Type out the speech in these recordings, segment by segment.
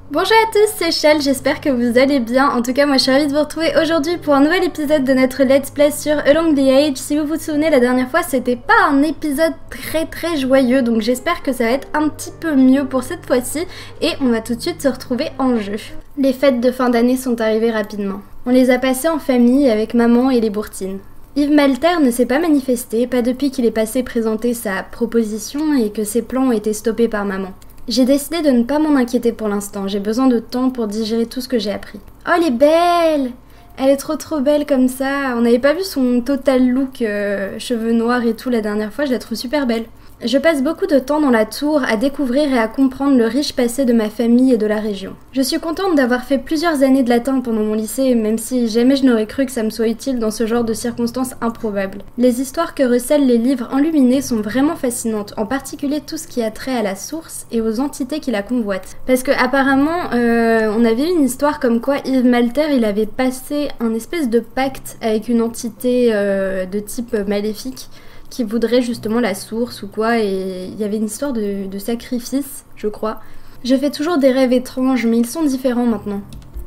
Bonjour à tous, c'est Shell, j'espère que vous allez bien. En tout cas, moi je suis ravie de vous retrouver aujourd'hui pour un nouvel épisode de notre Let's Play sur Along the Age. Si vous vous souvenez, la dernière fois, c'était pas un épisode très joyeux, donc j'espère que ça va être un petit peu mieux pour cette fois-ci. Et on va tout de suite se retrouver en jeu. Les fêtes de fin d'année sont arrivées rapidement. On les a passées en famille avec maman et les Bourtines. Yves Malter ne s'est pas manifesté, pas depuis qu'il est passé présenter sa proposition et que ses plans ont été stoppés par maman. J'ai décidé de ne pas m'en inquiéter pour l'instant, j'ai besoin de temps pour digérer tout ce que j'ai appris. Oh, elle est belle! Elle est trop belle comme ça. On n'avait pas vu son total look, cheveux noirs et tout la dernière fois, je la trouve super belle. Je passe beaucoup de temps dans la tour à découvrir et à comprendre le riche passé de ma famille et de la région. Je suis contente d'avoir fait plusieurs années de latin pendant mon lycée, même si jamais je n'aurais cru que ça me soit utile dans ce genre de circonstances improbables. Les histoires que recèlent les livres enluminés sont vraiment fascinantes, en particulier tout ce qui a trait à la source et aux entités qui la convoitent. Parce que apparemment, on avait une histoire comme quoi Yves Malter, il avait passé un espèce de pacte avec une entité de type maléfique, qui voudrait justement la source ou quoi, et il y avait une histoire de sacrifice, je crois. Je fais toujours des rêves étranges, mais ils sont différents maintenant.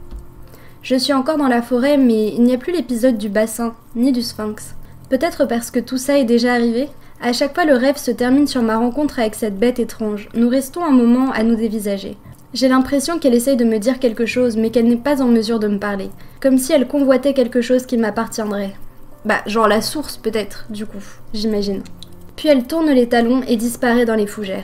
Je suis encore dans la forêt, mais il n'y a plus l'épisode du bassin, ni du sphinx. Peut-être parce que tout ça est déjà arrivé. À chaque fois, le rêve se termine sur ma rencontre avec cette bête étrange. Nous restons un moment à nous dévisager. J'ai l'impression qu'elle essaye de me dire quelque chose, mais qu'elle n'est pas en mesure de me parler. Comme si elle convoitait quelque chose qui m'appartiendrait. Bah, genre la source peut-être, du coup, j'imagine. Puis elle tourne les talons et disparaît dans les fougères.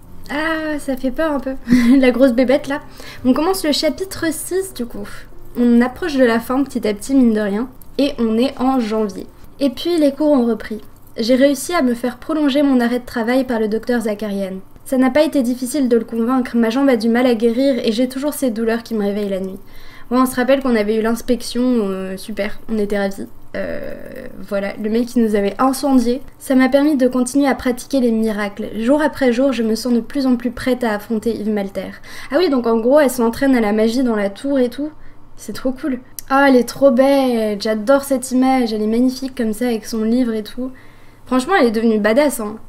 Ah, ça fait peur un peu, la grosse bébête là. On commence le chapitre 6 du coup. On approche de la fin petit à petit, mine de rien, et on est en janvier. Et puis les cours ont repris. J'ai réussi à me faire prolonger mon arrêt de travail par le docteur Zakarian. Ça n'a pas été difficile de le convaincre, ma jambe a du mal à guérir et j'ai toujours ces douleurs qui me réveillent la nuit. Ouais, on se rappelle qu'on avait eu l'inspection, super, on était ravis. Voilà, le mec qui nous avait incendié. Ça m'a permis de continuer à pratiquer les miracles. Jour après jour, je me sens de plus en plus prête à affronter Yves Malter. Ah oui, donc en gros, elle s'entraîne à la magie dans la tour et tout. C'est trop cool. Ah, elle est trop belle, j'adore cette image, elle est magnifique comme ça avec son livre et tout. Franchement, elle est devenue badass, hein.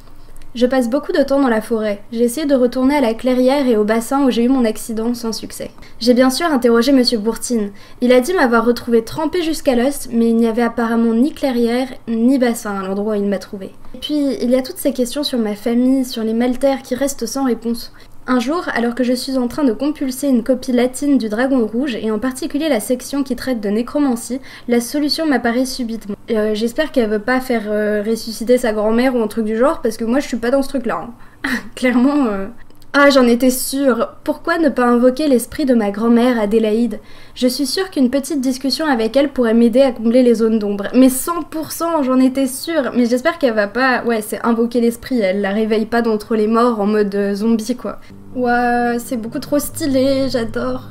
Je passe beaucoup de temps dans la forêt. J'ai essayé de retourner à la clairière et au bassin où j'ai eu mon accident sans succès. J'ai bien sûr interrogé Monsieur Bourtine. Il a dit m'avoir retrouvé trempé jusqu'à l'os, mais il n'y avait apparemment ni clairière ni bassin à l'endroit où il m'a trouvé. Et puis, il y a toutes ces questions sur ma famille, sur les Malter qui restent sans réponse. Un jour, alors que je suis en train de compulser une copie latine du Dragon Rouge, et en particulier la section qui traite de nécromancie, la solution m'apparaît subitement. J'espère qu'elle veut pas faire ressusciter sa grand-mère ou un truc du genre, parce que moi je suis pas dans ce truc-là. Hein. Clairement... Ah, j'en étais sûre. Pourquoi ne pas invoquer l'esprit de ma grand-mère, Adélaïde? Je suis sûre qu'une petite discussion avec elle pourrait m'aider à combler les zones d'ombre. Mais 100%, j'en étais sûre. Mais j'espère qu'elle va pas... Ouais, c'est invoquer l'esprit, elle la réveille pas d'entre les morts en mode zombie, quoi. Ouais, c'est beaucoup trop stylé, j'adore.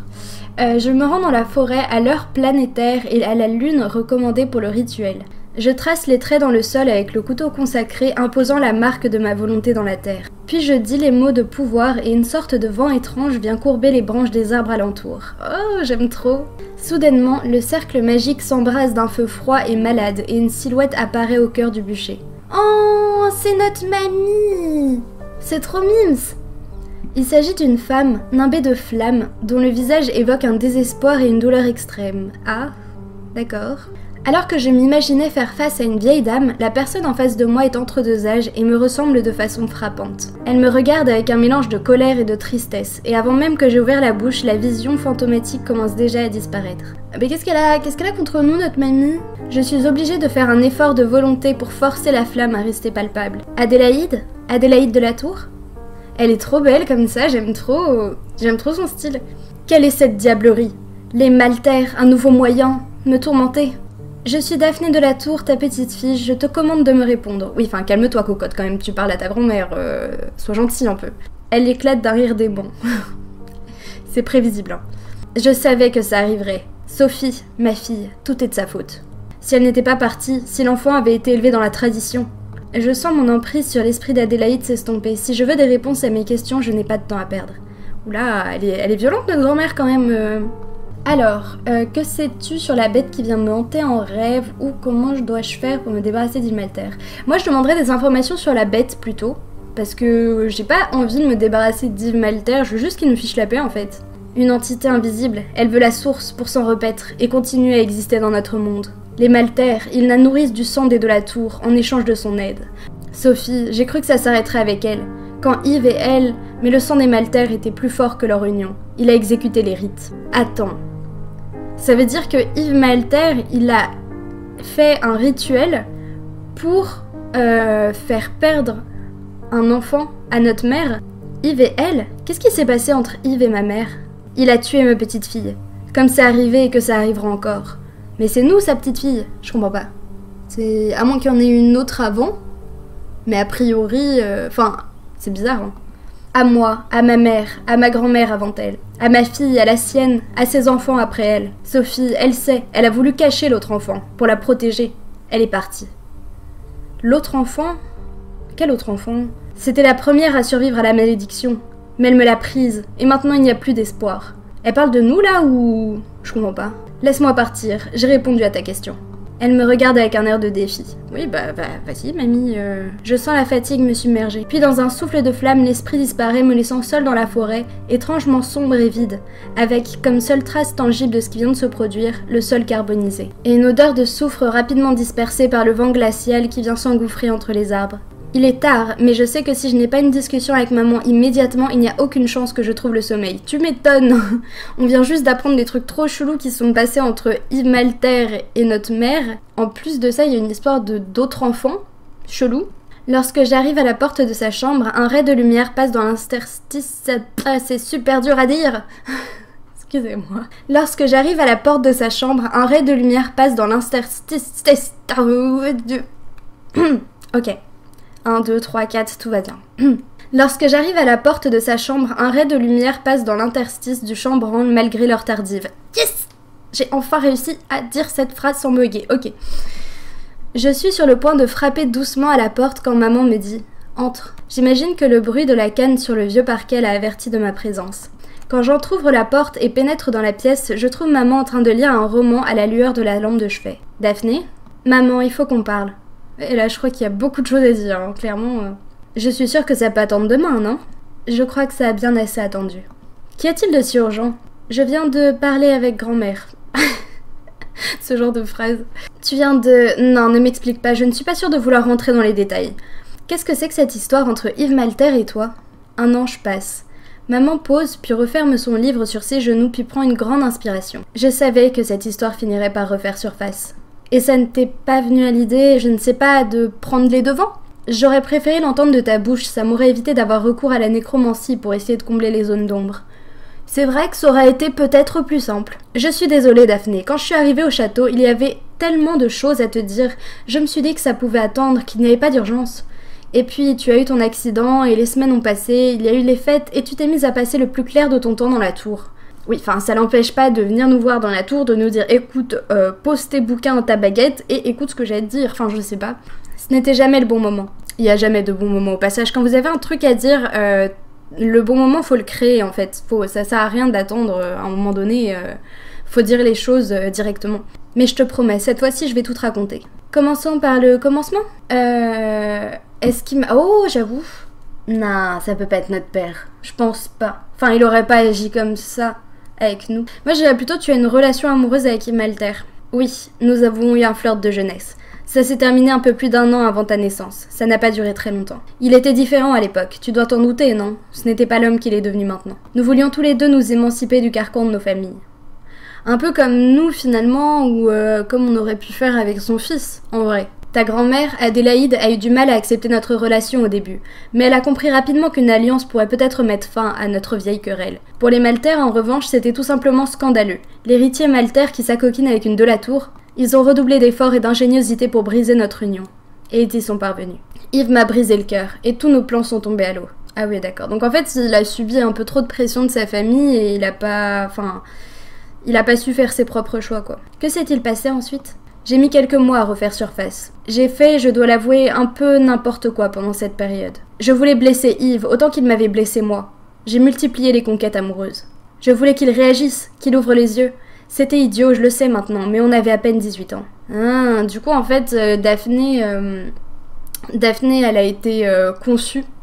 Je me rends dans la forêt à l'heure planétaire et à la lune recommandée pour le rituel. Je trace les traits dans le sol avec le couteau consacré imposant la marque de ma volonté dans la terre. Puis je dis les mots de pouvoir et une sorte de vent étrange vient courber les branches des arbres alentour. Oh, j'aime trop! Soudainement, le cercle magique s'embrase d'un feu froid et malade et une silhouette apparaît au cœur du bûcher. Oh, c'est notre mamie! C'est trop mimes! Il s'agit d'une femme, nimbée de flammes, dont le visage évoque un désespoir et une douleur extrême. Ah, d'accord. Alors que je m'imaginais faire face à une vieille dame, la personne en face de moi est entre deux âges et me ressemble de façon frappante. Elle me regarde avec un mélange de colère et de tristesse, et avant même que j'ai ouvert la bouche, la vision fantomatique commence déjà à disparaître. Mais qu'est-ce qu'elle a contre nous, notre mamie? Je suis obligée de faire un effort de volonté pour forcer la flamme à rester palpable. Adélaïde? Adélaïde de la Tour? Elle est trop belle comme ça, j'aime trop son style. Quelle est cette diablerie? Les Malter, un nouveau moyen, me tourmenter. Je suis Daphné de la Tour, ta petite fille, je te commande de me répondre. Oui, enfin, calme-toi, cocotte, quand même, tu parles à ta grand-mère, sois gentille un peu. Elle éclate d'un rire démon. C'est prévisible, hein. Je savais que ça arriverait. Sophie, ma fille, tout est de sa faute. Si elle n'était pas partie, si l'enfant avait été élevé dans la tradition. Je sens mon emprise sur l'esprit d'Adélaïde s'estomper. Si je veux des réponses à mes questions, je n'ai pas de temps à perdre. Oula, elle est violente, notre grand-mère, quand même. Alors, que sais-tu sur la bête qui vient me hanter en rêve ou comment dois-je faire pour me débarrasser d'Yves Malter? Moi, je demanderais des informations sur la bête plutôt, parce que j'ai pas envie de me débarrasser d'Yves Malter, je veux juste qu'il nous fiche la paix en fait. Une entité invisible, elle veut la source pour s'en repaître et continuer à exister dans notre monde. Les Maltaires, ils la nourrissent du sang des de la tour en échange de son aide. Sophie, j'ai cru que ça s'arrêterait avec elle. Quand Yves et elle, mais le sang des Maltaires était plus fort que leur union. Il a exécuté les rites. Attends. Ça veut dire que Yves Maltaire, il a fait un rituel pour faire perdre un enfant à notre mère. Yves et elle, qu'est-ce qui s'est passé entre Yves et ma mère? Il a tué ma petite fille. Comme c'est arrivé et que ça arrivera encore. Mais c'est nous, sa petite fille. Je comprends pas. C'est... À moins qu'il y en ait une autre avant. Mais a priori... Enfin, c'est bizarre, hein. À moi, à ma mère, à ma grand-mère avant elle. À ma fille, à la sienne, à ses enfants après elle. Sophie, elle sait. Elle a voulu cacher l'autre enfant. Pour la protéger. Elle est partie. L'autre enfant? Quel autre enfant? C'était la première à survivre à la malédiction. Mais elle me l'a prise. Et maintenant, il n'y a plus d'espoir. Elle parle de nous, là, ou... Je comprends pas. Laisse-moi partir, j'ai répondu à ta question. Elle me regarde avec un air de défi. Oui, bah vas-y, mamie. Je sens la fatigue me submerger. Puis dans un souffle de flamme, l'esprit disparaît, me laissant seule dans la forêt, étrangement sombre et vide, avec, comme seule trace tangible de ce qui vient de se produire, le sol carbonisé. Et une odeur de soufre rapidement dispersée par le vent glacial qui vient s'engouffrer entre les arbres. Il est tard, mais je sais que si je n'ai pas une discussion avec maman immédiatement, il n'y a aucune chance que je trouve le sommeil. Tu m'étonnes. On vient juste d'apprendre des trucs trop chelous qui sont passés entre Yves Maltaire et notre mère. En plus de ça, il y a une histoire d'autres enfants. Chelou. Lorsque j'arrive à la porte de sa chambre, un ray de lumière passe dans l'interstice... Ah, c'est super dur à dire. Excusez-moi. Lorsque j'arrive à la porte de sa chambre, un ray de lumière passe dans l'interstice... Ok. 1, 2, 3, 4, tout va bien. Lorsque j'arrive à la porte de sa chambre, un ray de lumière passe dans l'interstice du chambranle malgré l'heure tardive. Yes! J'ai enfin réussi à dire cette phrase sans bugger. Ok. Je suis sur le point de frapper doucement à la porte quand maman me dit « Entre ». J'imagine que le bruit de la canne sur le vieux parquet l'a averti de ma présence. Quand j'entrouvre la porte et pénètre dans la pièce, je trouve maman en train de lire un roman à la lueur de la lampe de chevet. « Daphné ? Maman, il faut qu'on parle. » Et là, je crois qu'il y a beaucoup de choses à dire, hein, clairement. Je suis sûre que ça peut attendre demain, non? Je crois que ça a bien assez attendu. Qu'y a-t-il de si urgent? Je viens de parler avec grand-mère. Ce genre de phrase. Tu viens de... Non, ne m'explique pas, je ne suis pas sûre de vouloir rentrer dans les détails. Qu'est-ce que c'est que cette histoire entre Yves Maltaire et toi? Un ange passe. Maman pose, puis referme son livre sur ses genoux, puis prend une grande inspiration. Je savais que cette histoire finirait par refaire surface. Et ça ne t'est pas venu à l'idée, je ne sais pas, de prendre les devants? J'aurais préféré l'entendre de ta bouche, ça m'aurait évité d'avoir recours à la nécromancie pour essayer de combler les zones d'ombre. C'est vrai que ça aurait été peut-être plus simple. Je suis désolée, Daphné, quand je suis arrivée au château, il y avait tellement de choses à te dire, je me suis dit que ça pouvait attendre, qu'il n'y avait pas d'urgence. Et puis, tu as eu ton accident, et les semaines ont passé, il y a eu les fêtes, et tu t'es mise à passer le plus clair de ton temps dans la tour. Oui, enfin, ça l'empêche pas de venir nous voir dans la tour, de nous dire « Écoute, pose tes bouquins dans ta baguette et écoute ce que j'ai à te dire. » Enfin, je sais pas. Ce n'était jamais le bon moment. Il y a jamais de bon moment au passage. Quand vous avez un truc à dire, le bon moment, faut le créer, en fait. Ça sert à rien d'attendre à un moment donné. Faut dire les choses directement. Mais je te promets, cette fois-ci, je vais tout te raconter. Commençons par le commencement. Est-ce qu'il m'a... Oh, j'avoue. Non, ça peut pas être notre père. Je pense pas. Enfin, il aurait pas agi comme ça avec nous. Moi, je dirais plutôt tu as une relation amoureuse avec Yves Maltaire. Oui, nous avons eu un flirt de jeunesse. Ça s'est terminé un peu plus d'1 an avant ta naissance. Ça n'a pas duré très longtemps. Il était différent à l'époque, tu dois t'en douter, non? Ce n'était pas l'homme qu'il est devenu maintenant. Nous voulions tous les deux nous émanciper du carcan de nos familles. Un peu comme nous, finalement, ou comme on aurait pu faire avec son fils, en vrai. Ta grand-mère, Adélaïde, a eu du mal à accepter notre relation au début, mais elle a compris rapidement qu'une alliance pourrait peut-être mettre fin à notre vieille querelle. Pour les Maltaires, en revanche, c'était tout simplement scandaleux. L'héritier Maltaire qui s'acoquine avec une de la tour, ils ont redoublé d'efforts et d'ingéniosité pour briser notre union. Et ils y sont parvenus. Yves m'a brisé le cœur, et tous nos plans sont tombés à l'eau. Ah oui, d'accord. Donc en fait, il a subi un peu trop de pression de sa famille, et il a pas su faire ses propres choix, quoi. Que s'est-il passé ensuite ? J'ai mis quelques mois à refaire surface. J'ai fait, je dois l'avouer, un peu n'importe quoi pendant cette période. Je voulais blesser Yves autant qu'il m'avait blessé moi. J'ai multiplié les conquêtes amoureuses. Je voulais qu'il réagisse, qu'il ouvre les yeux. C'était idiot, je le sais maintenant, mais on avait à peine 18 ans. Ah, du coup, en fait, Daphné, elle a été conçue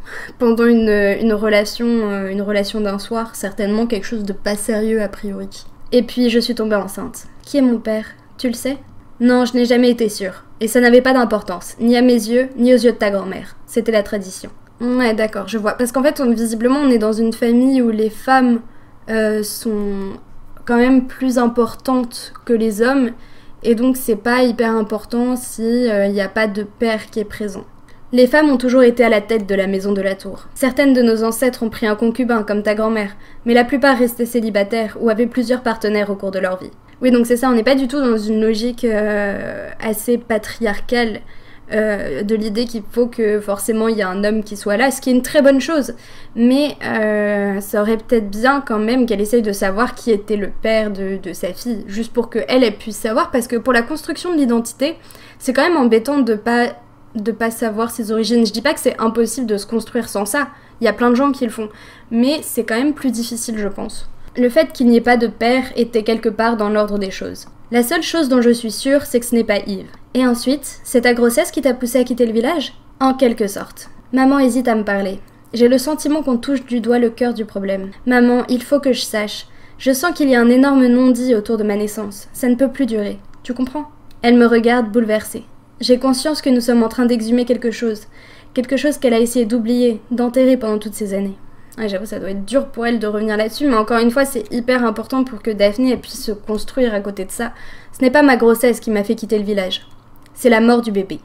pendant une relation d'un soir, certainement quelque chose de pas sérieux a priori. Et puis je suis tombée enceinte. Qui est mon père? Tu le sais? Non, je n'ai jamais été sûre. Et ça n'avait pas d'importance, ni à mes yeux, ni aux yeux de ta grand-mère. C'était la tradition. Ouais, d'accord, je vois. Parce qu'en fait, visiblement, on est dans une famille où les femmes sont quand même plus importantes que les hommes. Et donc, c'est pas hyper important si y a pas de père qui est présent. Les femmes ont toujours été à la tête de la maison de la tour. Certaines de nos ancêtres ont pris un concubin, comme ta grand-mère, mais la plupart restaient célibataires ou avaient plusieurs partenaires au cours de leur vie. Oui, donc c'est ça, on n'est pas du tout dans une logique assez patriarcale de l'idée qu'il faut que forcément il y a un homme qui soit là, ce qui est une très bonne chose. Mais ça aurait peut-être bien quand même qu'elle essaye de savoir qui était le père de sa fille, juste pour qu'elle puisse savoir, parce que pour la construction de l'identité, c'est quand même embêtant de pas savoir ses origines. Je dis pas que c'est impossible de se construire sans ça, il y a plein de gens qui le font, mais c'est quand même plus difficile, je pense. Le fait qu'il n'y ait pas de père était quelque part dans l'ordre des choses. La seule chose dont je suis sûre, c'est que ce n'est pas Yves. Et ensuite, c'est ta grossesse qui t'a poussé à quitter le village? En quelque sorte. Maman hésite à me parler. J'ai le sentiment qu'on touche du doigt le cœur du problème. Maman, il faut que je sache. Je sens qu'il y a un énorme non-dit autour de ma naissance. Ça ne peut plus durer. Tu comprends? Elle me regarde bouleversée. J'ai conscience que nous sommes en train d'exhumer quelque chose qu'elle a essayé d'oublier, d'enterrer pendant toutes ces années. Ouais, j'avoue, ça doit être dur pour elle de revenir là-dessus, mais encore une fois, c'est hyper important pour que Daphné puisse se construire à côté de ça. Ce n'est pas ma grossesse qui m'a fait quitter le village. C'est la mort du bébé.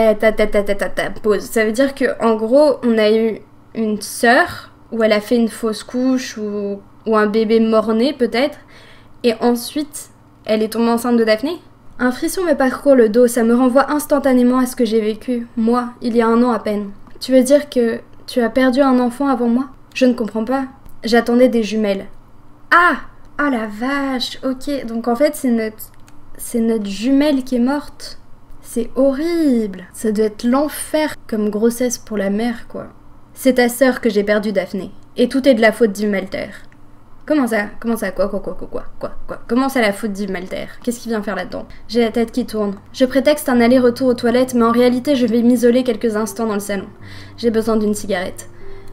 Pause. Ça veut dire que en gros, on a eu une sœur où elle a fait une fausse couche ou un bébé mort-né peut-être, et ensuite, elle est tombée enceinte de Daphné? Un frisson me parcourt le dos, ça me renvoie instantanément à ce que j'ai vécu, moi, il y a 1 an à peine. Tu veux dire que tu as perdu un enfant avant moi? Je ne comprends pas. J'attendais des jumelles. Ah! Oh la vache! Ok, donc en fait c'est notre jumelle qui est morte. C'est horrible! Ça doit être l'enfer comme grossesse pour la mère, quoi. C'est ta sœur que j'ai perdue, Daphné. Et tout est de la faute d'Yves Malter. Comment ça? Quoi? Comment ça la faute d'Yves Malter? Qu'est-ce qu'il vient faire là-dedans? J'ai la tête qui tourne. Je prétexte un aller-retour aux toilettes, mais en réalité je vais m'isoler quelques instants dans le salon. J'ai besoin d'une cigarette.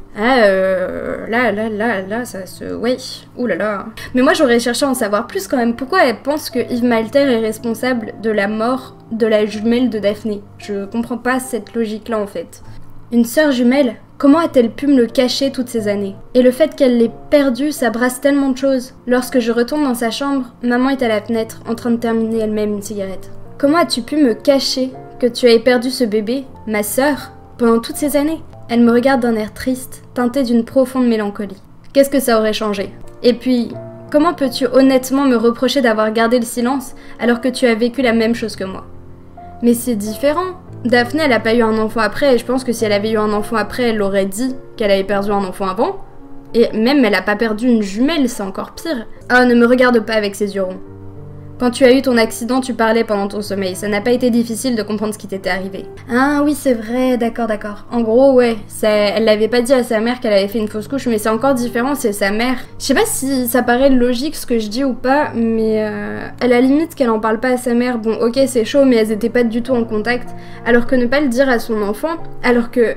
Là, ça se... Oui, oulala. Mais moi, j'aurais cherché à en savoir plus quand même. Pourquoi elle pense que Yves Malter est responsable de la mort de la jumelle de Daphné? Je comprends pas cette logique-là, en fait. Une sœur jumelle? Comment a-t-elle pu me le cacher toutes ces années? Et le fait qu'elle l'ait perdu, ça brasse tellement de choses. Lorsque je retourne dans sa chambre, maman est à la fenêtre, en train de terminer elle-même une cigarette. Comment as-tu pu me cacher que tu avais perdu ce bébé, ma sœur, pendant toutes ces années? Elle me regarde d'un air triste, teinté d'une profonde mélancolie. Qu'est-ce que ça aurait changé? Et puis, comment peux-tu honnêtement me reprocher d'avoir gardé le silence alors que tu as vécu la même chose que moi? Mais c'est différent. Daphné, elle a pas eu un enfant après, et je pense que si elle avait eu un enfant après, elle aurait dit qu'elle avait perdu un enfant avant. Et même, elle a pas perdu une jumelle, c'est encore pire. Ah, ne me regarde pas avec ces yeux ronds. Quand tu as eu ton accident, tu parlais pendant ton sommeil. Ça n'a pas été difficile de comprendre ce qui t'était arrivé. Ah oui, c'est vrai, d'accord. En gros, ouais, elle l'avait pas dit à sa mère qu'elle avait fait une fausse couche, mais c'est encore différent, c'est sa mère. Je sais pas si ça paraît logique ce que je dis ou pas, mais à la limite qu'elle en parle pas à sa mère, bon ok c'est chaud, mais elles étaient pas du tout en contact. Alors que ne pas le dire à son enfant, alors que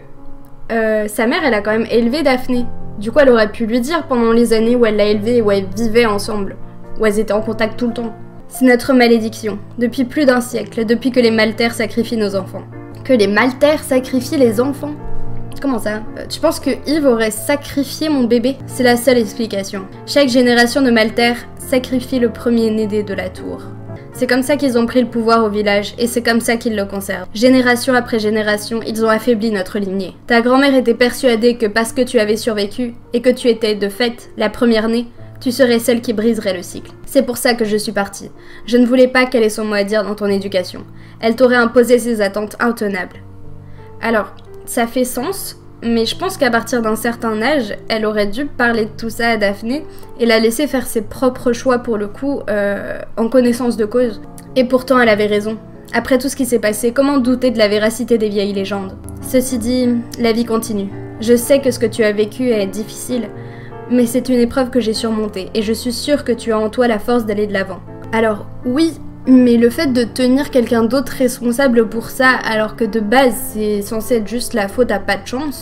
sa mère, elle a quand même élevé Daphné. Du coup, elle aurait pu lui dire pendant les années où elle l'a élevée et où elles vivaient ensemble, où elles étaient en contact tout le temps. C'est notre malédiction, depuis plus d'1 siècle, depuis que les Malter sacrifient nos enfants. Que les Malter sacrifient les enfants? Comment ça? Tu penses que Yves aurait sacrifié mon bébé? C'est la seule explication. Chaque génération de Malter sacrifie le premier-né de la tour. C'est comme ça qu'ils ont pris le pouvoir au village, et c'est comme ça qu'ils le conservent. Génération après génération, ils ont affaibli notre lignée. Ta grand-mère était persuadée que parce que tu avais survécu, et que tu étais, de fait, la première-née, tu serais celle qui briserait le cycle. C'est pour ça que je suis partie. Je ne voulais pas qu'elle ait son mot à dire dans ton éducation. Elle t'aurait imposé ses attentes intenables. Alors, ça fait sens, mais je pense qu'à partir d'un certain âge, elle aurait dû parler de tout ça à Daphné et la laisser faire ses propres choix pour le coup, en connaissance de cause. Et pourtant, elle avait raison. Après tout ce qui s'est passé, comment douter de la véracité des vieilles légendes? Ceci dit, la vie continue. Je sais que ce que tu as vécu est difficile, mais c'est une épreuve que j'ai surmontée, et je suis sûre que tu as en toi la force d'aller de l'avant. Alors, oui, mais le fait de tenir quelqu'un d'autre responsable pour ça, alors que de base c'est censé être juste la faute à pas de chance,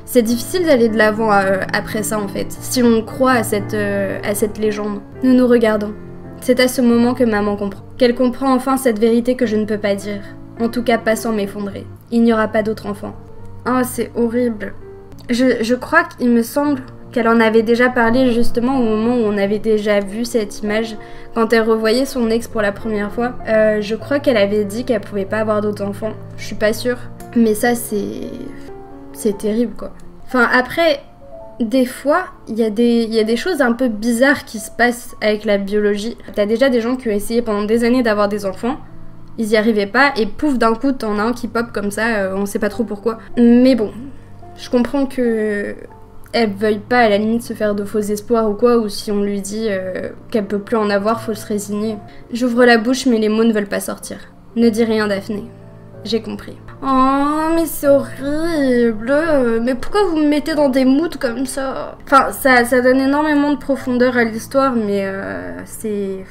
C'est difficile d'aller de l'avant après ça en fait, si on croit à cette légende. Nous nous regardons. C'est à ce moment que maman comprend. Qu'elle comprend enfin cette vérité que je ne peux pas dire. En tout cas pas sans m'effondrer. Il n'y aura pas d'autre enfant. Oh, c'est horrible. Je crois qu'il me semble qu'elle en avait déjà parlé justement au moment où on avait déjà vu cette image, quand elle revoyait son ex pour la première fois. Je crois qu'elle avait dit qu'elle pouvait pas avoir d'autres enfants. Je suis pas sûre. Mais ça, c'est terrible, quoi. Enfin, après, des fois, il y a des choses un peu bizarres qui se passent avec la biologie. T'as déjà des gens qui ont essayé pendant des années d'avoir des enfants, ils y arrivaient pas, et pouf, d'un coup, t'en as un qui pop comme ça, on sait pas trop pourquoi. Mais bon, je comprends que elle veuille pas à la limite se faire de faux espoirs ou quoi, ou si on lui dit qu'elle peut plus en avoir, faut se résigner. J'ouvre la bouche mais les mots ne veulent pas sortir. Ne dis rien, Daphné. J'ai compris. Oh, mais c'est horrible. Mais pourquoi vous me mettez dans des moods comme ça? Enfin, ça donne énormément de profondeur à l'histoire, mais c'est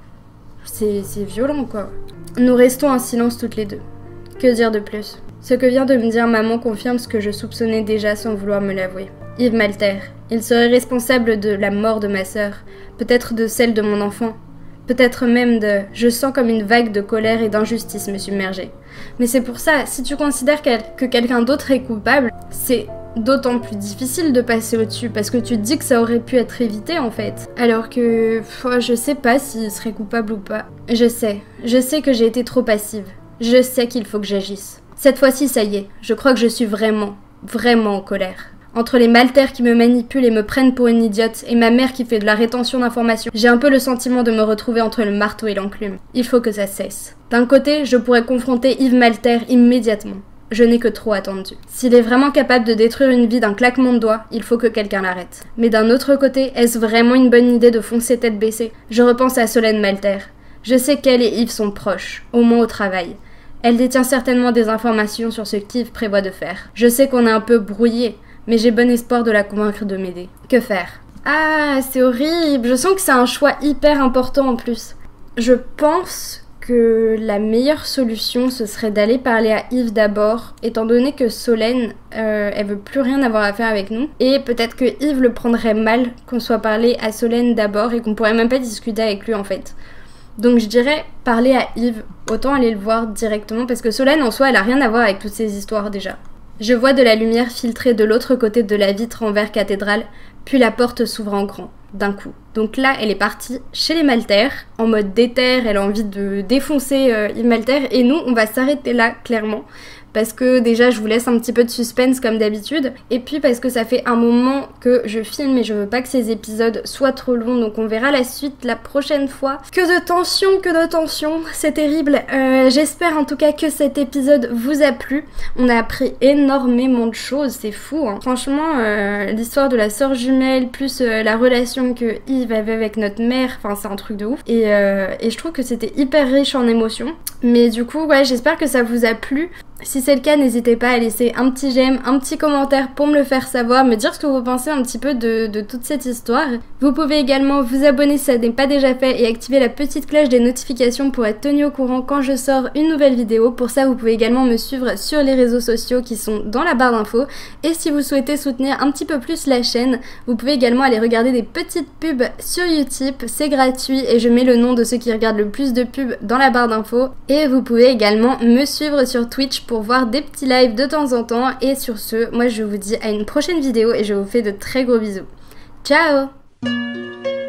violent, quoi. Nous restons en silence toutes les deux. Que dire de plus? Ce que vient de me dire maman confirme ce que je soupçonnais déjà sans vouloir me l'avouer. Yves Malter. Il serait responsable de la mort de ma sœur, peut-être de celle de mon enfant. Peut-être même de... Je sens comme une vague de colère et d'injustice me submerger. Mais c'est pour ça, si tu considères que quelqu'un d'autre est coupable, c'est d'autant plus difficile de passer au-dessus, parce que tu te dis que ça aurait pu être évité en fait. Alors que... je sais pas s'il serait coupable ou pas. Je sais que j'ai été trop passive. Je sais qu'il faut que j'agisse. Cette fois-ci, ça y est, je crois que je suis vraiment en colère. Entre les Maltaires qui me manipulent et me prennent pour une idiote, et ma mère qui fait de la rétention d'informations, j'ai un peu le sentiment de me retrouver entre le marteau et l'enclume. Il faut que ça cesse. D'un côté, je pourrais confronter Yves Malter immédiatement. Je n'ai que trop attendu. S'il est vraiment capable de détruire une vie d'un claquement de doigts, il faut que quelqu'un l'arrête. Mais d'un autre côté, est-ce vraiment une bonne idée de foncer tête baissée? Je repense à Solène Malter. Je sais qu'elle et Yves sont proches, au moins au travail. Elle détient certainement des informations sur ce qu'Yves prévoit de faire. Je sais qu'on est un peu brouillé, mais j'ai bon espoir de la convaincre de m'aider. Que faire? Ah, c'est horrible. Je sens que c'est un choix hyper important en plus. Je pense que la meilleure solution, ce serait d'aller parler à Yves d'abord, étant donné que Solène, elle veut plus rien avoir à faire avec nous. Et peut-être que Yves le prendrait mal qu'on soit parlé à Solène d'abord et qu'on pourrait même pas discuter avec lui en fait. Donc je dirais parler à Yves, autant aller le voir directement, parce que Solène en soi, elle a rien à voir avec toutes ces histoires déjà. Je vois de la lumière filtrer de l'autre côté de la vitre en verre cathédrale, puis la porte s'ouvre en grand, d'un coup. Donc là, elle est partie chez les Malter, en mode déter, elle a envie de défoncer Yves Malter, et nous, on va s'arrêter là, clairement. Parce que déjà je vous laisse un petit peu de suspense comme d'habitude, et puis parce que ça fait un moment que je filme et je veux pas que ces épisodes soient trop longs, donc on verra la suite la prochaine fois. Que de tension, c'est terrible. J'espère en tout cas que cet épisode vous a plu. On a appris énormément de choses, c'est fou hein. Franchement, l'histoire de la sœur jumelle plus la relation que Yves avait avec notre mère, enfin c'est un truc de ouf, et je trouve que c'était hyper riche en émotions. Mais du coup ouais, j'espère que ça vous a plu. Si c'est le cas, n'hésitez pas à laisser un petit j'aime, un petit commentaire pour me le faire savoir, me dire ce que vous pensez un petit peu de toute cette histoire. Vous pouvez également vous abonner si ça n'est pas déjà fait et activer la petite cloche des notifications pour être tenu au courant quand je sors une nouvelle vidéo. Pour ça, vous pouvez également me suivre sur les réseaux sociaux qui sont dans la barre d'infos. Et si vous souhaitez soutenir un petit peu plus la chaîne, vous pouvez également aller regarder des petites pubs sur Utip, c'est gratuit et je mets le nom de ceux qui regardent le plus de pubs dans la barre d'infos. Et vous pouvez également me suivre sur Twitch pour voir des petits lives de temps en temps. Et sur ce, moi je vous dis à une prochaine vidéo et je vous fais de très gros bisous. Ciao!